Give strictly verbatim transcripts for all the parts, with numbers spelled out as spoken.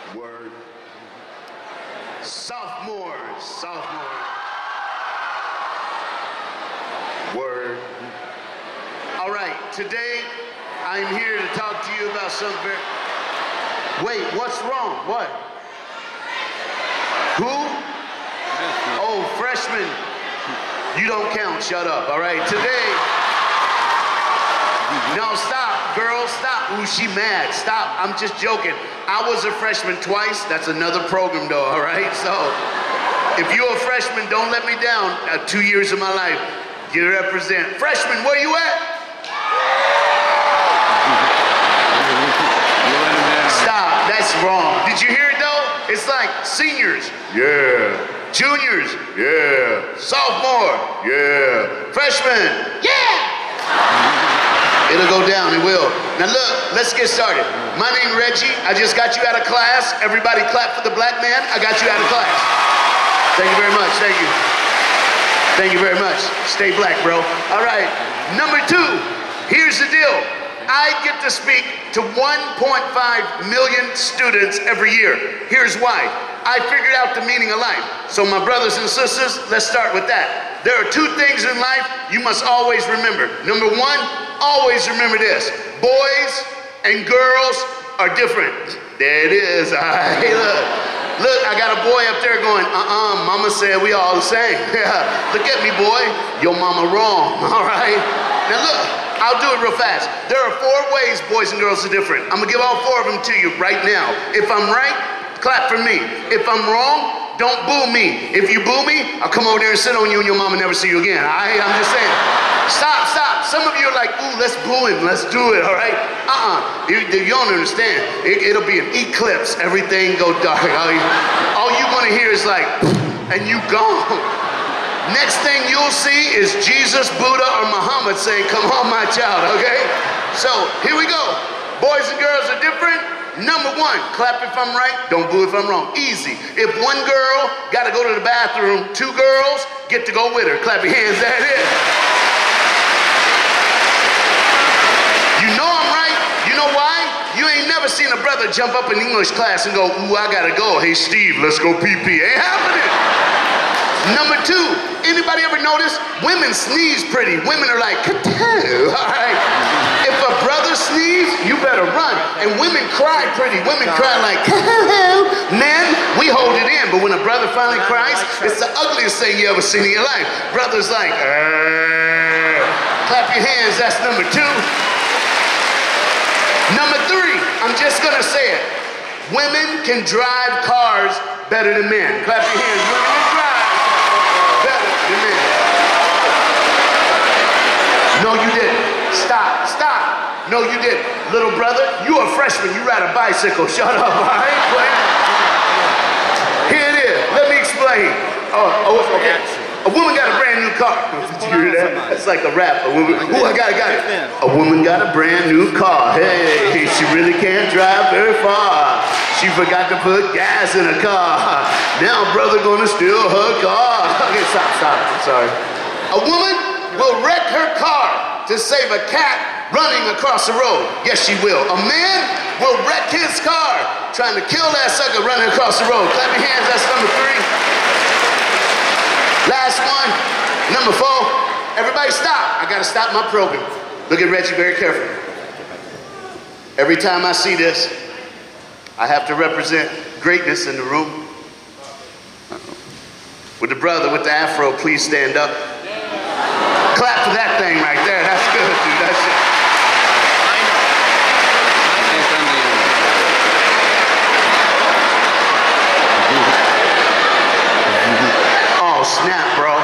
Word. Sophomores, sophomores. Word. All right, today I'm here to talk to you about something very... Wait, what's wrong? What? Who? Oh, freshmen. You don't count, shut up, all right? Today... No, stop, girl, stop. Ooh, she mad, stop, I'm just joking. I was a freshman twice, that's another program though, all right? So, if you're a freshman, don't let me down. Uh, two years of my life, you represent. Freshman, where you at? Stop, that's wrong. Did you hear it though? It's like seniors, yeah. Juniors, yeah. Sophomore, yeah. Freshman, yeah. It'll go down, it will. Now look, let's get started. My name is Reggie. I just got you out of class. Everybody clap for the black man. I got you out of class. Thank you very much, thank you. Thank you very much. Stay black, bro. All right, number two, here's the deal. I get to speak to one point five million students every year. Here's why. I figured out the meaning of life. So my brothers and sisters, let's start with that. There are two things in life you must always remember. Number one, always remember this. Boys and girls are different. There it is. All right, look. Look, I got a boy up there going, uh-uh, mama said we all the same. Look at me, boy. Your mama wrong, all right? Now look, I'll do it real fast. There are four ways boys and girls are different. I'm gonna give all four of them to you right now. If I'm right, clap for me. If I'm wrong, don't boo me. If you boo me, I'll come over there and sit on you and your mama never see you again. All right, I'm just saying. Stop, stop. Some of you are like, ooh, let's boo him, let's do it, all right? Uh-uh, you, you don't understand. It, it'll be an eclipse, everything go dark. All you, all you wanna hear is like, and you gone. Next thing you'll see is Jesus, Buddha, or Muhammad saying, come on, my child, okay? So, here we go. Boys and girls are different. Number one, clap if I'm right, don't boo if I'm wrong. Easy. If one girl gotta go to the bathroom, two girls get to go with her. Clap your hands, that is. You know I'm right. You know why? You ain't never seen a brother jump up in English class and go, ooh, I gotta go. Hey, Steve, let's go pee-pee. Ain't happening. Number two, anybody ever notice women sneeze pretty? Women are like, ka-too, all right? If a brother sneezes, you better run. And women cry pretty. Women cry like, ka-hoo. Men, we hold it in. But when a brother finally cries, it's the ugliest thing you ever seen in your life. Brother's like, Arr. Clap your hands, that's number two. Number three, I'm just gonna say it. Women can drive cars better than men. Clap your hands, women can drive better than men. No, you didn't. Stop, stop. No, you didn't. Little brother, you a freshman, you ride a bicycle. Shut up, all right? Here it is, let me explain. Oh, oh, okay. A woman got a brand new car. Did you hear that? That's like a rap. A woman, ooh, I got it, got it. A woman got a brand new car. Hey, she really can't drive very far. She forgot to put gas in her car. Now brother gonna steal her car. Okay, stop, stop, I'm sorry. A woman will wreck her car to save a cat running across the road. Yes, she will. A man will wreck his car trying to kill that sucker running across the road. Clap your hands, that's number three. Last one, number four. Everybody stop. I gotta stop my program. Look at Reggie very carefully. Every time I see this, I have to represent greatness in the room. With the brother with the afro, please stand up. Clap for that thing right there. That's good, dude. That's it. Oh, snap, bro.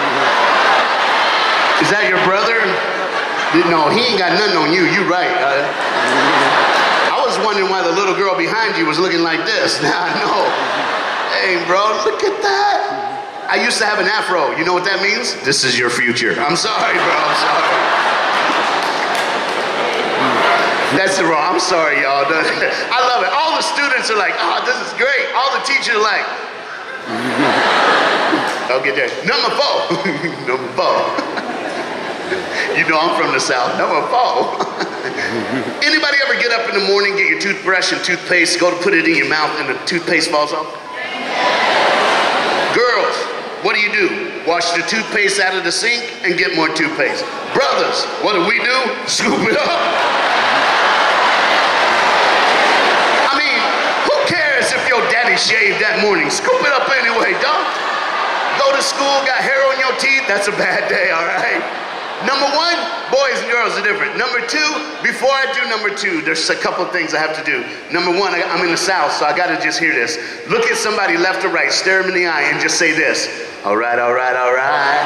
Is that your brother? No, he ain't got nothing on you. You right. Uh, I was wondering why the little girl behind you was looking like this. Now I know. Hey, bro, look at that. I used to have an afro. You know what that means? This is your future. I'm sorry, bro. I'm sorry. That's the wrong. I'm sorry, y'all. I love it. All the students are like, oh, this is great. All the teachers are like, I'll get that. Number four. Number four. You know I'm from the South. That's my fault. Anybody ever get up in the morning, get your toothbrush and toothpaste, go to put it in your mouth, and the toothpaste falls off? Girls, what do you do? Wash the toothpaste out of the sink and get more toothpaste. Brothers, what do we do? Scoop it up. I mean, who cares if your daddy shaved that morning? Scoop it up anyway, dog. Go to school, got hair on your teeth, that's a bad day, all right? Number one, boys and girls are different. Number two, before I do number two, there's a couple things I have to do. Number one, I, I'm in the South, so I gotta just hear this. Look at somebody left or right, stare them in the eye, and just say this. All right, all right, all right.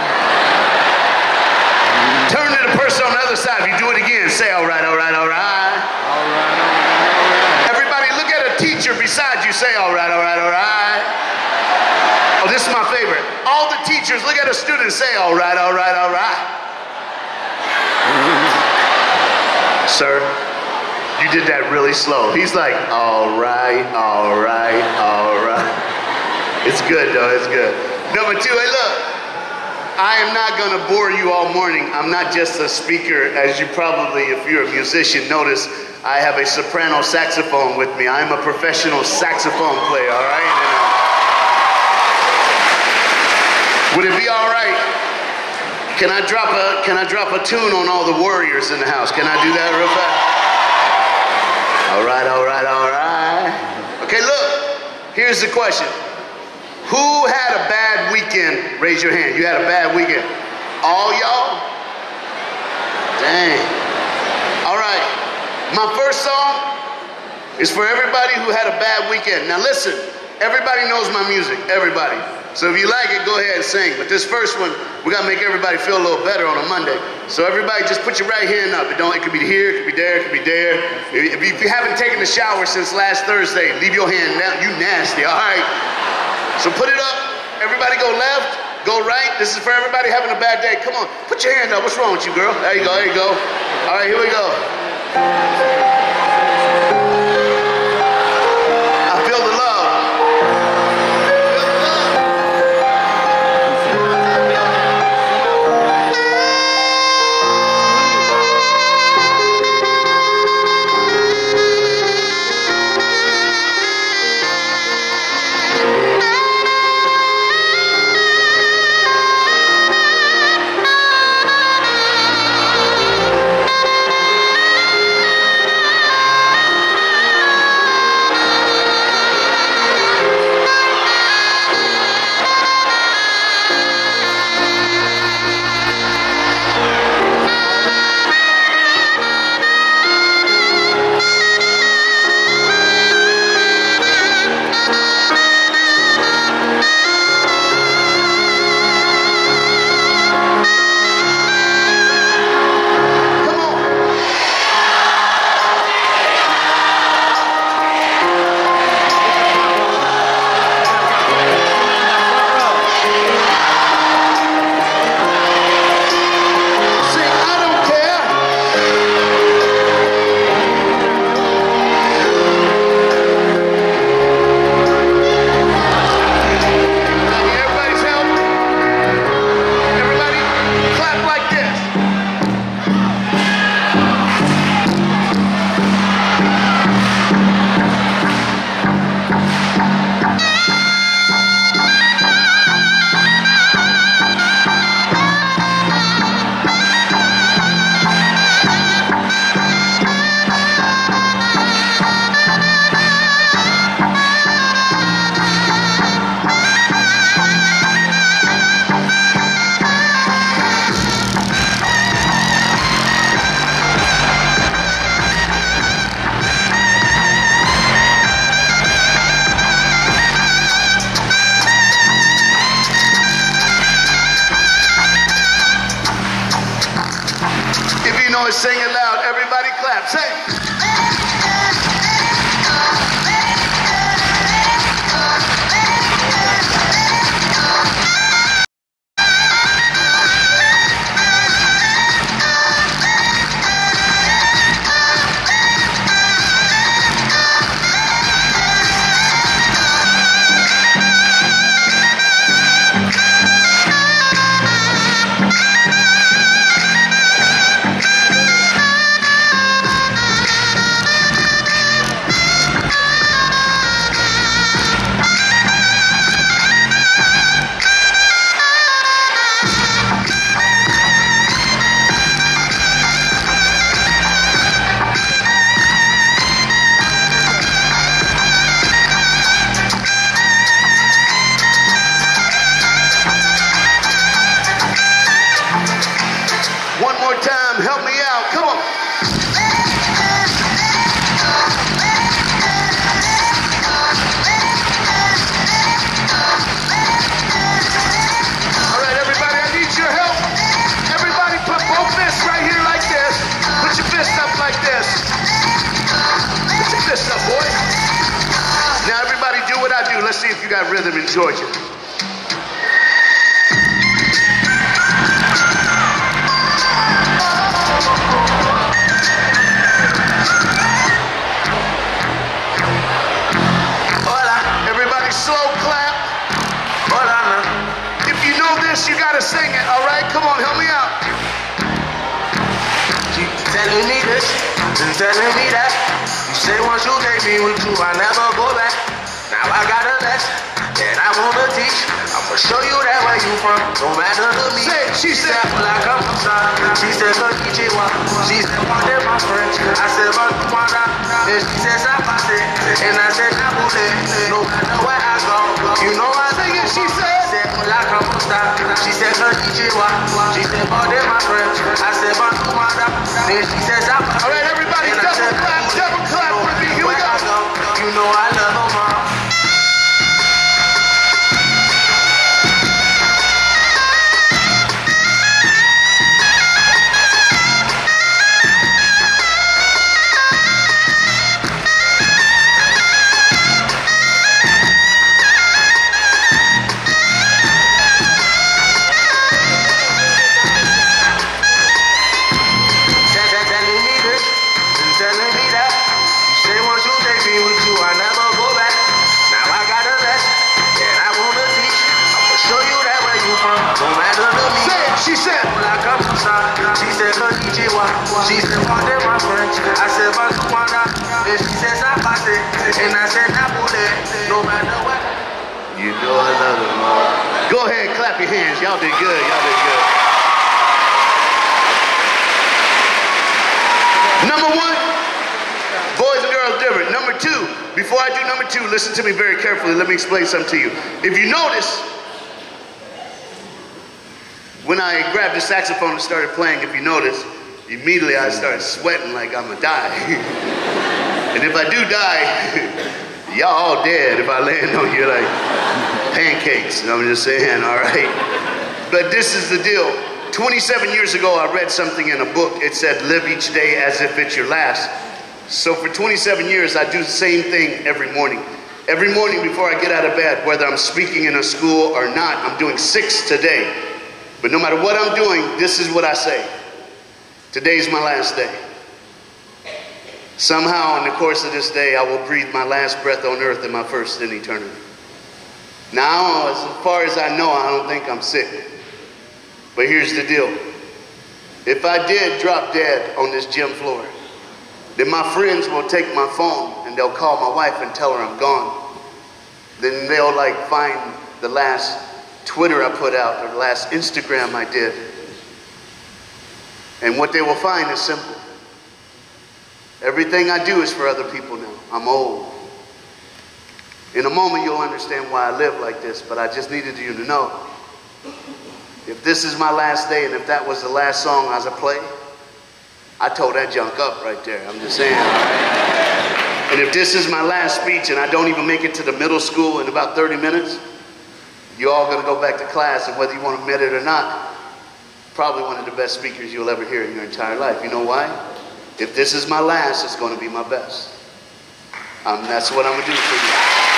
Turn to the person on the other side. If you do it again, say all right, all right, all right. All right, all right. Everybody look at a teacher beside you, say all right, all right, all right. Oh, this is my favorite. All the teachers look at a student and say all right, all right, all right. Sir, you did that really slow. He's like, all right, all right, all right. It's good though, it's good. Number two, hey look, I am not gonna bore you all morning. I'm not just a speaker, as you probably, if you're a musician, notice I have a soprano saxophone with me. I'm a professional saxophone player, all right? And, uh, would it be all right? Can I drop a Can I drop a tune on all the warriors in the house? Can I do that real fast? All right, all right, all right. Okay, look. Here's the question. Who had a bad weekend? Raise your hand. You had a bad weekend. All y'all? Dang. All right. My first song is for everybody who had a bad weekend. Now listen. Everybody knows my music. Everybody. So if you like it, go ahead and sing. But this first one, we gotta make everybody feel a little better on a Monday. So everybody just put your right hand up. It don't. It could be here, it could be there, it could be there. If you, if you haven't taken a shower since last Thursday, leave your hand down. You nasty, all right? So put it up. Everybody go left, go right. This is for everybody having a bad day. Come on, put your hand up. What's wrong with you, girl? There you go, there you go. All right, here we go. I feel the love. Sing it loud. Everybody clap. Sing. that rhythm in Georgia. Everybody slow clap. If you know this, you gotta sing it, all right? Come on, help me out. Keep telling me this, and telling me that. You say once you take me with you, I never go back. Now I got a lesson that I wanna teach. I'ma show you that where you from, no matter to me. Say, she said, well, I come from side. She said, konnichiwa. She said, pardon my French. I said, Batumada. And she said, Sapase. And I said, Nabule. No matter where I go, you know I sing it, she said. She said, well, I come from side. She said, konnichiwa. She said, pardon my French. I said, Batumada. And she said, Sapase. All right, everybody, double clap, double clap with me. Here we go. You know I love her, mom. She said, I come from side. She said, konnichiwa. She said, pardon my French. I said, Batumada. And she said, Sapase. And I said, Nabule. No matter what. You know I love them all. Go ahead, clap your hands. Y'all did good. Y'all did good. Number one, boys and girls different. Number two, before I do number two, listen to me very carefully. Let me explain something to you. If you notice, when I grabbed the saxophone and started playing, if you notice, immediately I started sweating like I'm gonna die. And if I do die, y'all all dead if I land on you like pancakes. I'm just saying, all right? But this is the deal. twenty-seven years ago, I read something in a book. It said, live each day as if it's your last. So for twenty-seven years, I do the same thing every morning. Every morning before I get out of bed, whether I'm speaking in a school or not, I'm doing six today. But no matter what I'm doing, this is what I say. Today's my last day. Somehow in the course of this day, I will breathe my last breath on earth and my first in eternity. Now, as far as I know, I don't think I'm sick. But here's the deal. If I did drop dead on this gym floor, then my friends will take my phone and they'll call my wife and tell her I'm gone. Then they'll like find the last Twitter I put out or the last Instagram I did. And what they will find is simple. Everything I do is for other people now. I'm old. In a moment you'll understand why I live like this, but I just needed you to know. If this is my last day and if that was the last song I was to play, I tore that junk up right there. I'm just saying, all right? And if this is my last speech and I don't even make it to the middle school in about thirty minutes, you're all going to go back to class, and whether you want to admit it or not, probably one of the best speakers you'll ever hear in your entire life. You know why? If this is my last, it's going to be my best. Um, that's what I'm going to do for you.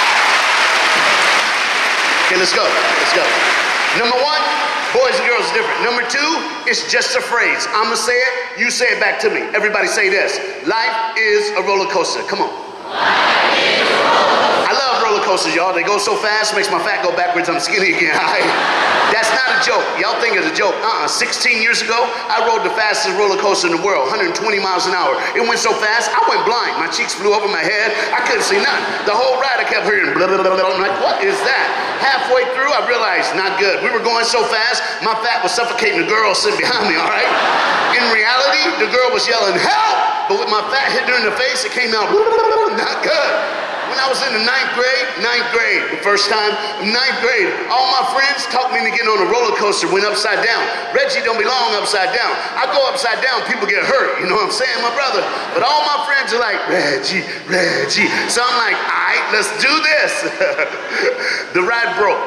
Okay, let's go. Let's go. Number one, boys and girls are different. Number two, it's just a phrase. I'm going to say it. You say it back to me. Everybody say this. Life is a roller coaster. Come on. Life is a roller coaster. I love roller coasters, y'all. They go so fast, makes my fat go backwards. I'm skinny again. That's not a joke. Y'all think it's a joke. Uh-uh. sixteen years ago, I rode the fastest roller coaster in the world, one hundred twenty miles an hour. It went so fast, I went blind. My cheeks flew over my head. I couldn't see nothing. The whole ride, I kept hearing blah, blah, blah, blah. I'm like, what is that? Halfway through, I realized, not good. We were going so fast, my fat was suffocating the girl sitting behind me, all right? In reality, the girl was yelling, help! But with my fat hitting her in the face, it came out, blah, blah, blah, blah, not good. When I was in the ninth grade, ninth grade, the first time, ninth grade, all my friends talked me into getting on a roller coaster, went upside down. Reggie don't belong upside down. I go upside down, people get hurt, you know what I'm saying, my brother? But all my friends are like, Reggie, Reggie. So I'm like, all right, let's do this. The ride broke.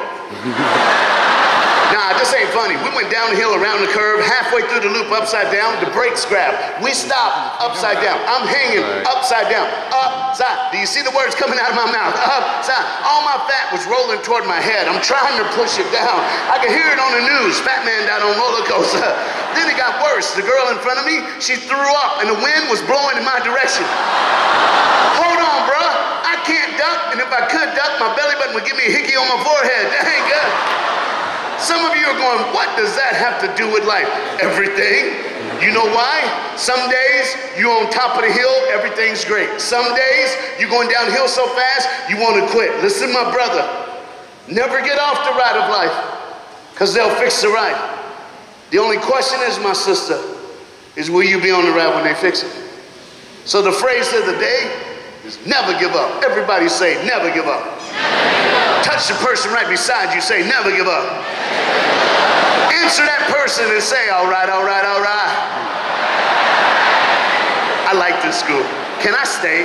Nah, this ain't funny. We went down the hill around the curve, halfway through the loop upside down, the brakes grabbed. We stopped upside down. I'm hanging upside upside down, upside. Do you see the words coming out of my mouth? Upside. All my fat was rolling toward my head. I'm trying to push it down. I could hear it on the news. Fat man died on roller coaster. Then it got worse. The girl in front of me, she threw up and the wind was blowing in my direction. Hold on, bruh. I can't duck, and if I could duck, my belly button would give me a hickey on my forehead. That ain't good. Some of you are going, what does that have to do with life? Everything. You know why? Some days you're on top of the hill, everything's great. Some days you're going downhill so fast, you want to quit. Listen, my brother, never get off the ride of life, because they'll fix the ride. The only question is, my sister, is will you be on the ride when they fix it? So the phrase of the day is never give up. Everybody say, never give up. Never give up. Touch the person right beside you, say, never give up. Answer that person and say, all right, all right, all right. I like this school. Can I stay?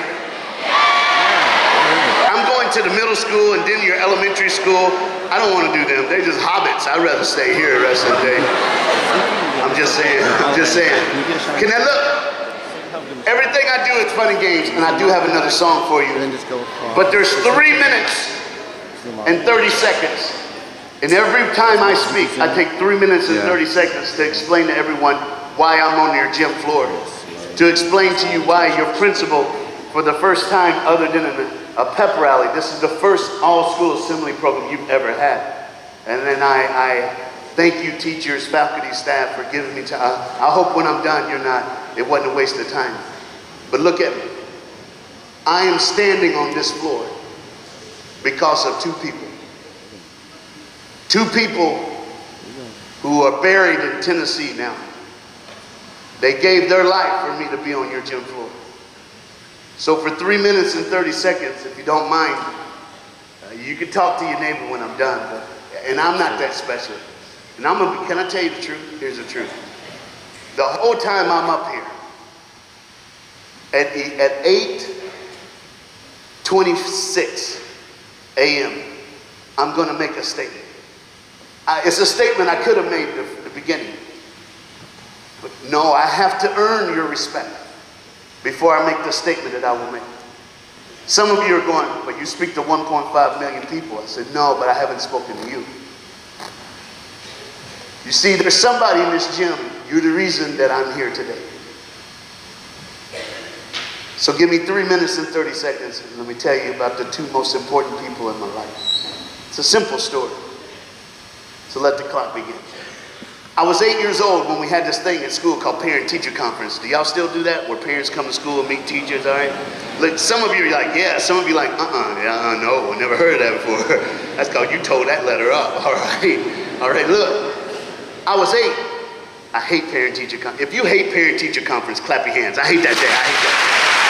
I'm going to the middle school and then your elementary school. I don't want to do them. They're just hobbits. I'd rather stay here the rest of the day. I'm just saying. I'm just saying. Can I look? Everything I do is fun and games, and I do have another song for you. But there's three minutes and thirty seconds. And every time I speak, I take three minutes and thirty seconds to explain to everyone why I'm on your gym floor. To explain to you why your principal, for the first time other than a, a pep rally, this is the first all-school assembly program you've ever had. And then I, I thank you teachers, faculty, staff for giving me time. I hope when I'm done, you're not, it wasn't a waste of time. But look at me. I am standing on this floor because of two people. Two people who are buried in Tennessee now. They gave their life for me to be on your gym floor. So for three minutes and thirty seconds, if you don't mind, uh, you can talk to your neighbor when I'm done. But, and I'm not that special. And I'm gonna be, can I tell you the truth? Here's the truth. The whole time I'm up here, at, at eight twenty-six a m, I'm gonna make a statement. Uh, it's a statement I could have made at the beginning. But no, I have to earn your respect before I make the statement that I will make. Some of you are going, but you speak to one point five million people. I said, no, but I haven't spoken to you. You see, there's somebody in this gym. You're the reason that I'm here today. So give me three minutes and thirty seconds, and let me tell you about the two most important people in my life. It's a simple story. So let the clock begin. I was eight years old when we had this thing at school called Parent-Teacher Conference. Do y'all still do that? Where parents come to school and meet teachers, all right? Look, some of you are like, yeah. Some of you are like, uh-uh, yeah, uh, no, I never heard of that before. That's called you tore that letter up, all right? All right, look. I was eight. I hate Parent-Teacher Conference. If you hate Parent-Teacher Conference, clap your hands. I hate that day. I hate that.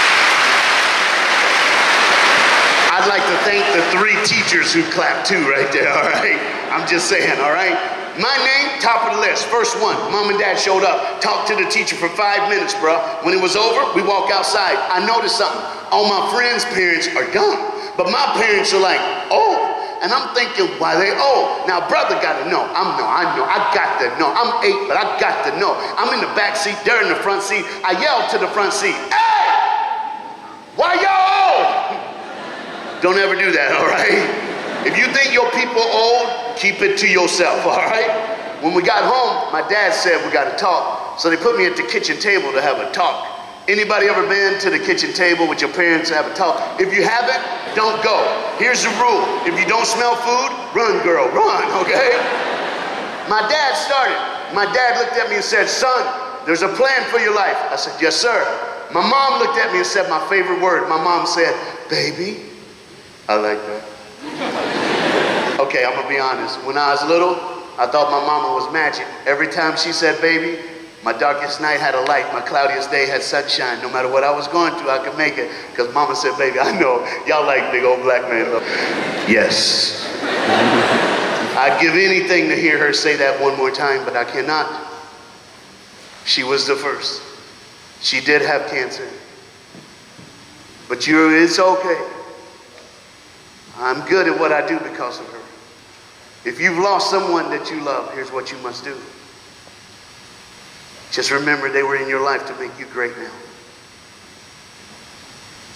I'd like to thank the three teachers who clapped too right there, all right? I'm just saying, all right? My name, top of the list, first one. Mom and dad showed up, talked to the teacher for five minutes, bro. When it was over, we walk outside. I noticed something. All my friends' parents are young, but my parents are like, oh. And I'm thinking, why they old? Now, brother got to know. I'm no, I know. I got to know. I'm eight, but I got to know. I'm in the back seat. They're in the front seat. I yelled to the front seat, hey, why y'all old? Don't ever do that, all right? If you think your people old, keep it to yourself, all right? When we got home, my dad said we got to talk. So they put me at the kitchen table to have a talk. Anybody ever been to the kitchen table with your parents to have a talk? If you haven't, don't go. Here's the rule. If you don't smell food, run, girl, run, okay? My dad started. My dad looked at me and said, son, there's a plan for your life. I said, yes, sir. My mom looked at me and said my favorite word. My mom said, baby. I like that. Okay, I'm gonna be honest. When I was little, I thought my mama was magic. Every time she said baby, my darkest night had a light, my cloudiest day had sunshine. No matter what I was going through, I could make it. Because mama said, baby, I know, y'all like big old black man. Yes. I'd give anything to hear her say that one more time, but I cannot. She was the first. She did have cancer. But you, it's okay. I'm good at what I do because of her. If you've lost someone that you love, here's what you must do. Just remember they were in your life to make you great now.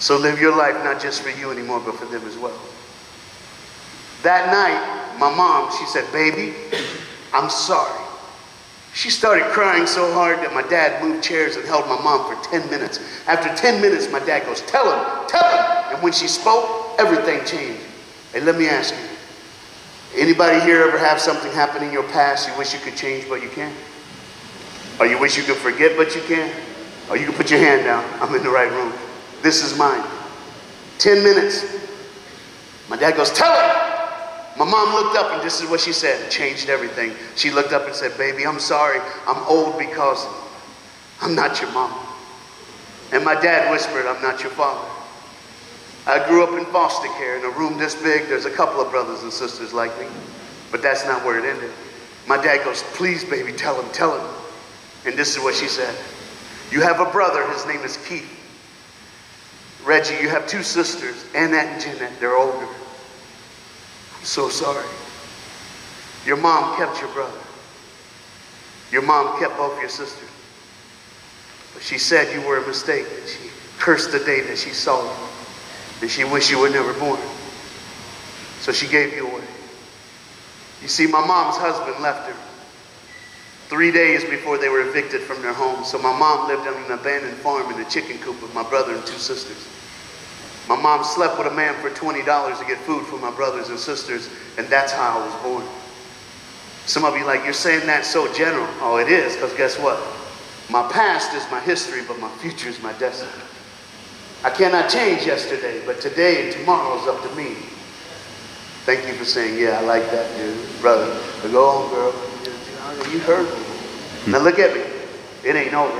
So live your life not just for you anymore, but for them as well. That night, my mom, she said, baby, I'm sorry. She started crying so hard that my dad moved chairs and held my mom for ten minutes. After ten minutes, my dad goes, tell him, tell him. And when she spoke, everything changed. Hey, let me ask you, anybody here ever have something happen in your past you wish you could change but you can't? Or you wish you could forget but you can't? Or you can put your hand down. I'm in the right room. This is mine. Ten minutes. My dad goes, tell him. My mom looked up and this is what she said. Changed everything. She looked up and said, baby, I'm sorry. I'm old because I'm not your mom. And my dad whispered, I'm not your father. I grew up in foster care in a room this big. There's a couple of brothers and sisters like me. But that's not where it ended. My dad goes, please, baby, tell him, tell him. And this is what she said. You have a brother. His name is Keith. Reggie, you have two sisters, Annette and Jeanette. They're older. I'm so sorry. Your mom kept your brother. Your mom kept both your sisters. But she said you were a mistake, and she cursed the day that she saw you. And she wished you were never born. So she gave you away. You see, my mom's husband left her three days before they were evicted from their home. So my mom lived on an abandoned farm in a chicken coop with my brother and two sisters. My mom slept with a man for twenty dollars to get food for my brothers and sisters, and that's how I was born. Some of you are like, you're saying that so general. Oh, it is, because guess what? My past is my history, but my future is my destiny. I cannot change yesterday, but today and tomorrow is up to me. Thank you for saying, yeah, I like that, dude. Brother, but go on, girl. You heard me. Now look at me. It ain't over.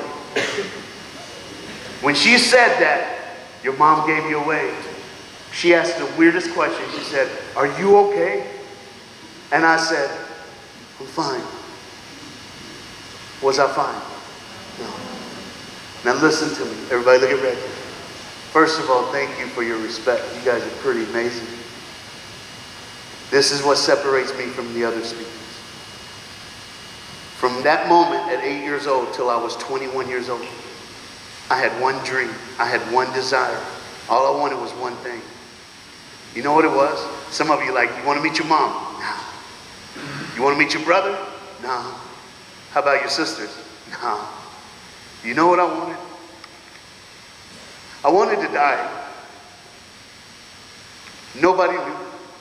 When she said that, your mom gave you away. She asked the weirdest question. She said, are you okay? And I said, I'm fine. Was I fine? No. Now listen to me. Everybody look at Reggie. First of all, thank you for your respect. You guys are pretty amazing. This is what separates me from the other speakers. From that moment at eight years old till I was twenty-one years old, I had one dream. I had one desire. All I wanted was one thing. You know what it was? Some of you like, you want to meet your mom? No. You want to meet your brother? No. How about your sisters? No. You know what I wanted? I wanted to die. Nobody knew.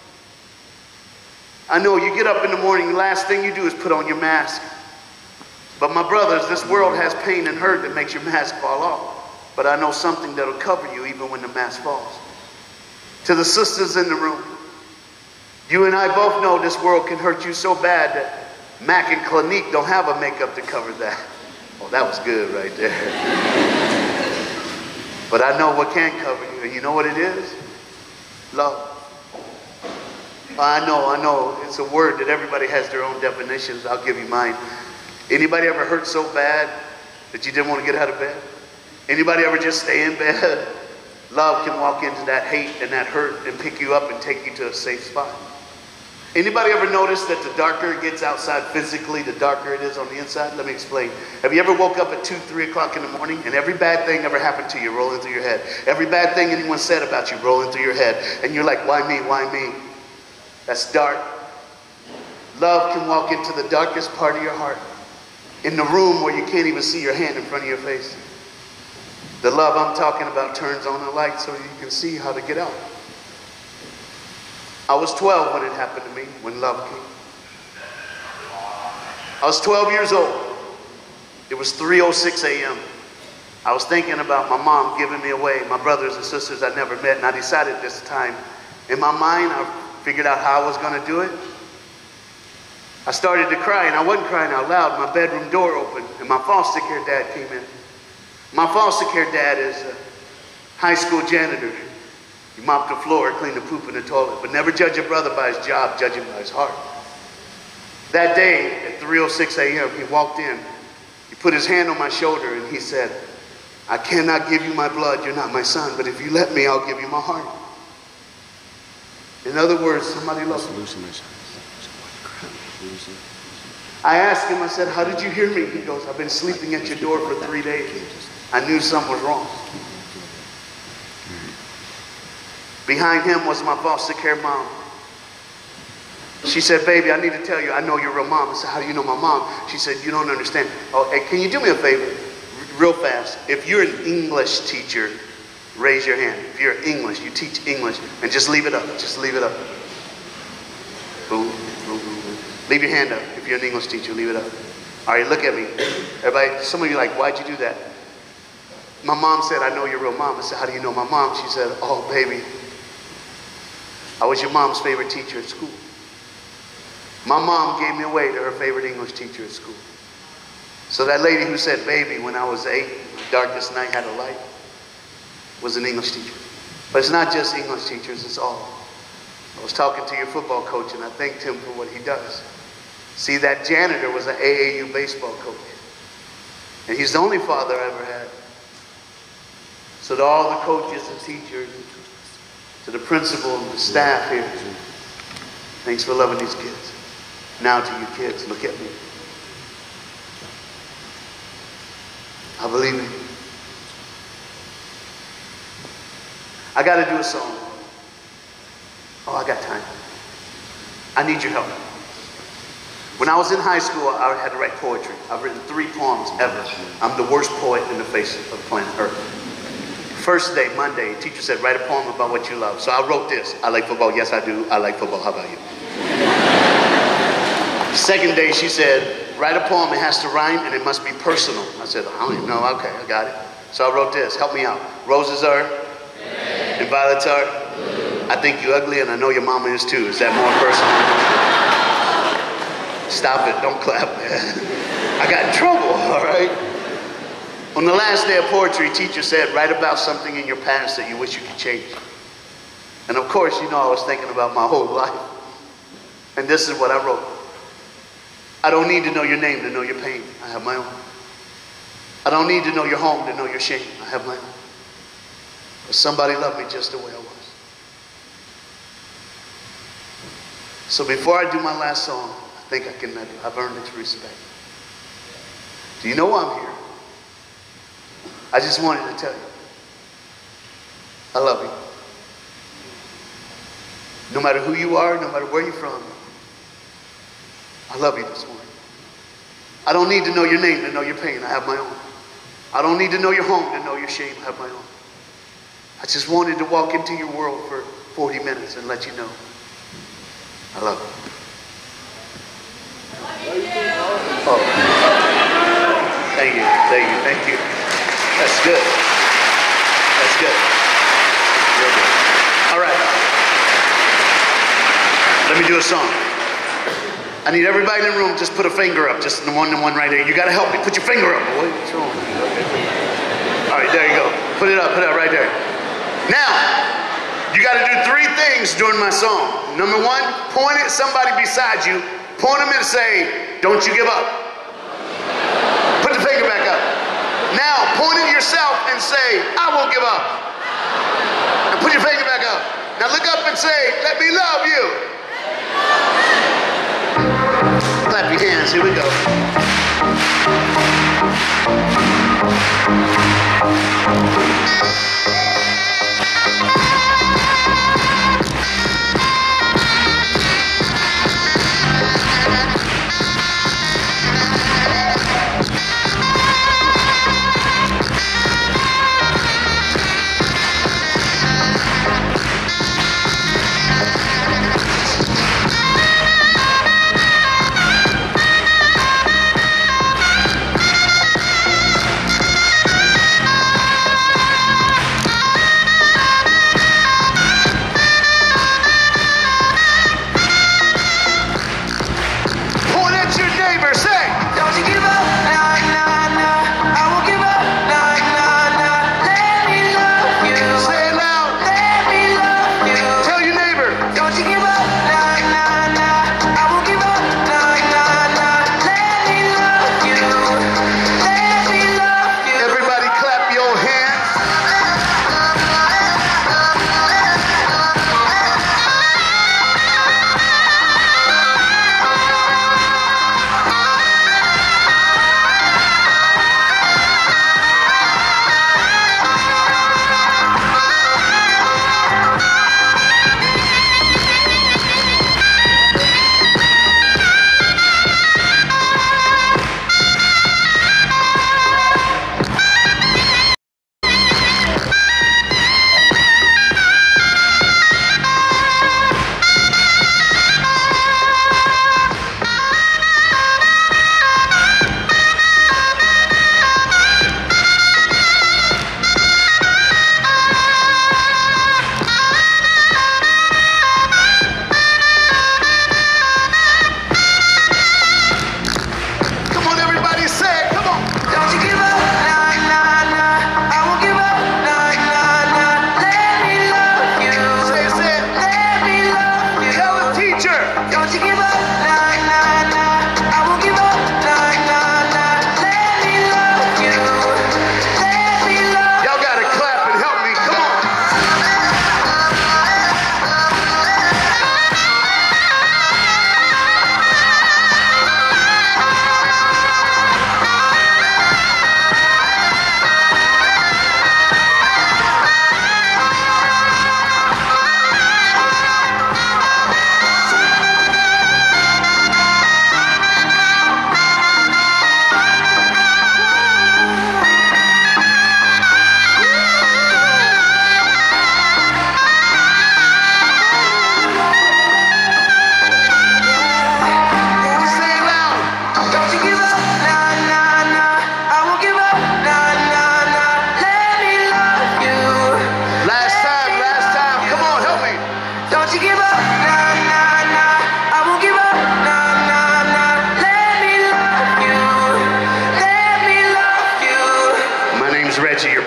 I know you get up in the morning, the last thing you do is put on your mask. But my brothers, this world has pain and hurt that makes your mask fall off. But I know something that'll cover you even when the mask falls. To the sisters in the room, you and I both know this world can hurt you so bad that Mac and Clinique don't have a makeup to cover that. Oh, that was good right there. But I know what can cover you, and you know what it is? Love. I know, I know. It's a word that everybody has their own definitions. I'll give you mine. Anybody ever hurt so bad that you didn't want to get out of bed? Anybody ever just stay in bed? Love can walk into that hate and that hurt and pick you up and take you to a safe spot. Anybody ever notice that the darker it gets outside physically, the darker it is on the inside? Let me explain. Have you ever woke up at two, three o'clock in the morning and every bad thing ever happened to you rolling through your head? Every bad thing anyone said about you rolling through your head. And you're like, why me, why me? That's dark. Love can walk into the darkest part of your heart. In the room where you can't even see your hand in front of your face. The love I'm talking about turns on the light so you can see how to get out. I was twelve when it happened to me, when love came. I was twelve years old. It was three oh six a m I was thinking about my mom giving me away, my brothers and sisters I never met, and I decided this time, in my mind, I figured out how I was going to do it. I started to cry, and I wasn't crying out loud. My bedroom door opened, and my foster care dad came in. My foster care dad is a high school janitor. He mopped the floor, cleaned the poop in the toilet, but never judge a brother by his job, judge him by his heart. That day, at three oh six a m, he walked in. He put his hand on my shoulder, and he said, I cannot give you my blood, you're not my son, but if you let me, I'll give you my heart. In other words, somebody loves me. I asked him, I said, how did you hear me? He goes, I've been sleeping at your door for three days. I knew something was wrong. Behind him was my foster care mom. She said, baby, I need to tell you, I know your real mom. I said, how do you know my mom? She said, you don't understand. Oh, hey, can you do me a favor? Real fast. If you're an English teacher, raise your hand. If you're English, you teach English, and just leave it up. Just leave it up. Boom, boom, boom, boom. Leave your hand up. If you're an English teacher, leave it up. All right, look at me. Everybody, some of you are like, why'd you do that? My mom said, I know your real mom. I said, how do you know my mom? She said, oh, baby, I was your mom's favorite teacher at school. My mom gave me away to her favorite English teacher at school. So that lady who said baby when I was eight, the darkest night had a light, was an English teacher. But it's not just English teachers, it's all. I was talking to your football coach and I thanked him for what he does. See, that janitor was an A A U baseball coach. And he's the only father I ever had. So to all the coaches and teachers, to the principal and the staff here, thanks for loving these kids. Now to you kids, look at me. I believe in you. I got to do a song. Oh, I got time. I need your help. When I was in high school, I had to write poetry. I've written three poems ever. I'm the worst poet in the face of planet Earth. First day, Monday, teacher said, write a poem about what you love. So I wrote this. I like football. Yes, I do. I like football. How about you? Second day, she said, write a poem. It has to rhyme and it must be personal. I said, I don't even know. Okay, I got it. So I wrote this. Help me out. Roses are and violets are. I think you ugly and I know your mama is too. Is that more personal? Stop it. Don't clap, man. I got in trouble, all right? On the last day of poetry, teacher said, write about something in your past that you wish you could change. And of course, you know, I was thinking about my whole life. And this is what I wrote. I don't need to know your name to know your pain. I have my own. I don't need to know your home to know your shame. I have my own. But somebody loved me just the way I was. So before I do my last song, I think I can, I've earned its respect. Do you know why I'm here? I just wanted to tell you, I love you. No matter who you are, no matter where you're from, I love you this morning. I don't need to know your name to know your pain. I have my own. I don't need to know your home to know your shame. I have my own. I just wanted to walk into your world for forty minutes and let you know I love you. Oh. Thank you, thank you, thank you. That's good. That's good. Real good. All right. Let me do a song. I need everybody in the room, just put a finger up, just the one, the one right there. You gotta help me. Put your finger up, boy. What's wrong? All right, there you go. Put it up, put it up right there. Now, you gotta do three things during my song. Number one, point at somebody beside you, point them and say, don't you give up. Put the finger back up. Now, point at yourself and say, I won't give up. And put your finger back up. Now look up and say, let me love you. Clap your hands, here we go.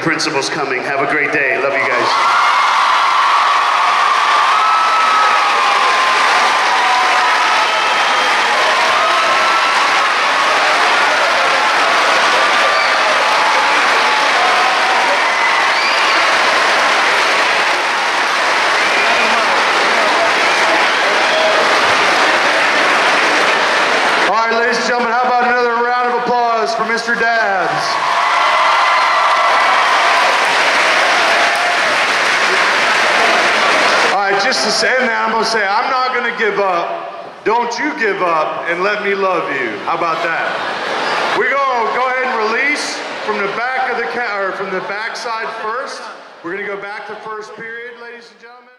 principal's coming. Have a great day. Love you guys. All right, ladies and gentlemen, how about another round of applause for Mister Dabbs? All right, just to say that, I'm going to say, I'm not going to give up. Don't you give up and let me love you. How about that? We're going to go ahead and release from the back of the ca- or from the back side first. We're going to go back to first period, ladies and gentlemen.